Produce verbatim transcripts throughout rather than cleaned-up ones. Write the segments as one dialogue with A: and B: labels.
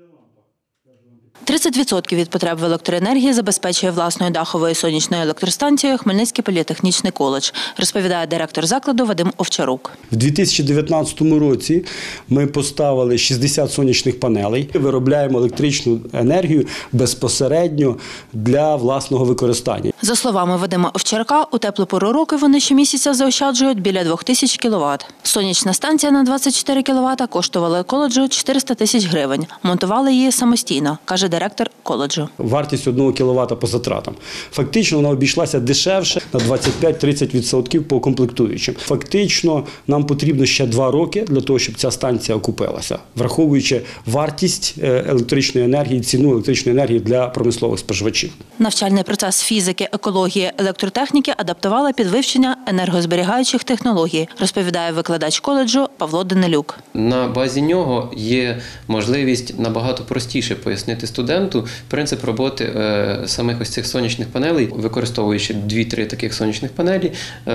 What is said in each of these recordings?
A: тридцять відсотків від потреб в електроенергії забезпечує власною даховою сонячною електростанцією Хмельницький політехнічний коледж, розповідає директор закладу Вадим Овчарук.
B: В дві тисячі дев'ятнадцятому році ми поставили шістдесят сонячних панелей. Виробляємо електричну енергію безпосередньо для власного використання.
A: За словами Вадима Овчарука, у теплу пору року вони щомісяця заощаджують біля двох тисяч кіловат. Сонячна станція на двадцять чотири кіловата коштувала коледжу чотириста тисяч гривень. Монтували її самостійно, каже директор коледжу.
B: Вартість одного кіловата по затратам. Фактично вона обійшлася дешевше на двадцять п'ять - тридцять відсотків по комплектуючим. Фактично нам потрібно ще два роки для того, щоб ця станція окупилася, враховуючи вартість електричної енергії, ціну електричної енергії для промислових споживачів.
A: Навчальний процес фізики, екології, електротехніки адаптували під вивчення енергозберігаючих технологій, розповідає викладач коледжу Павло Данилюк.
C: На базі нього є можливість набагато простіше пояснити студенту принцип роботи е, самих ось цих сонячних панелей, використовуючи дві-три таких сонячних панелі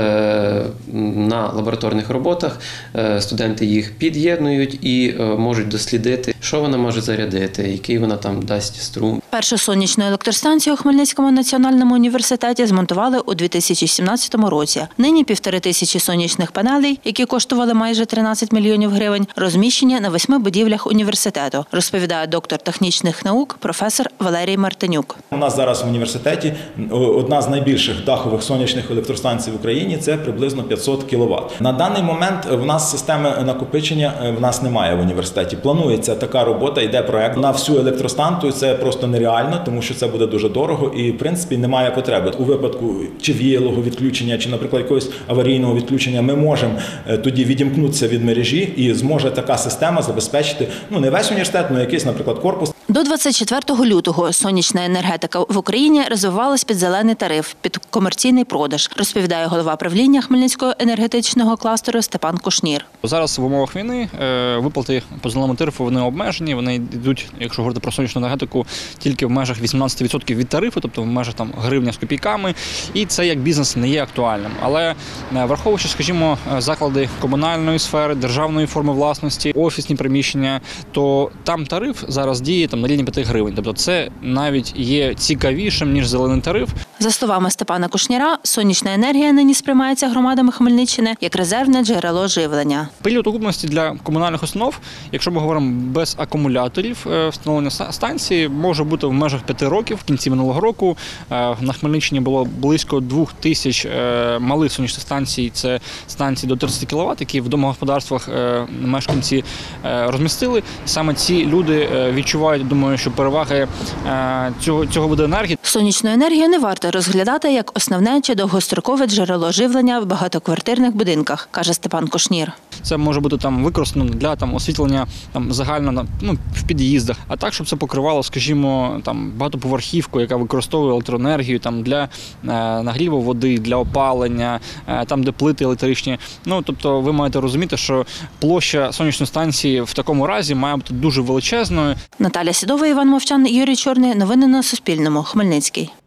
C: е, на лабораторних роботах. Е, студенти їх під'єднують і е, можуть дослідити, що вона може зарядити, який вона там дасть струм.
A: Першу сонячну електростанцію у Хмельницькому національному університеті змонтували у дві тисячі сімнадцятому році. Нині півтори тисячі сонячних панелей, які коштували майже тринадцять мільйонів гривень, розміщені на восьми будівлях університету, розповідає доктор технічних наук професор Валерій Мартинюк.
D: У нас зараз в університеті одна з найбільших дахових сонячних електростанцій в Україні – це приблизно п'ятсот кіловат. На даний момент в нас системи накопичення в нас немає в університеті. Планується така робота, йде проект на всю електростанцію. Це просто нереально, тому що це буде дуже дорого і, в принципі, немає потреби. У випадку чи віялого відключення, чи, наприклад, якогось аварійного відключення ми можемо тоді відімкнутися від мережі і зможе така система забезпечити, ну, не весь університет, але якийсь, наприклад, корпус.
A: До двадцять четвертого лютого сонячна енергетика в Україні розвивалась під зелений тариф, під комерційний продаж, розповідає голова правління Хмельницького енергетичного кластеру Степан Кушнір.
E: Зараз в умовах війни виплати по зеленому тарифу вони обмежені, вони йдуть, якщо говорити про сонячну енергетику, тільки в межах вісімнадцять відсотків від тарифу, тобто в межах там гривня з копійками, і це як бізнес не є актуальним. Але враховуючи, скажімо, заклади комунальної сфери, державної форми власності, офісні приміщення, то там тариф зараз діє там на рівні п'яти гривень. Тобто це навіть є цікавішим, ніж зелений тариф.
A: За словами Степана Кушніра, сонячна енергія нині сприймається громадами Хмельниччини як резервне джерело живлення. Період окупності для комунальних установ, якщо ми говоримо без акумуляторів, встановлення станції може бути в межах п'яти років. В кінці минулого року на Хмельниччині було близько двох тисяч малих сонячних станцій, це станції до тридцяти кіловат, які в домогосподарствах мешканці розмістили. Саме ці люди відчувають, думаю, що переваги цього, цього виду енергії. Сонячну енергію не варто розглядати як основне чи довгострокове джерело живлення в багатоквартирних будинках, каже Степан Кушнір. Це може бути там використано для там освітлення там загально, ну, в під'їздах, а так, щоб це покривало, скажімо, там багатоповерхівку, яка використовує електроенергію там для е, нагріву води, для опалення, е, там де плити електричні. Ну, тобто ви маєте розуміти, що площа сонячної станції в такому разі має бути дуже величезною. Наталя Сідова, Іван Мовчан, Юрій Чорний. Новини на Суспільному. Хмельницький.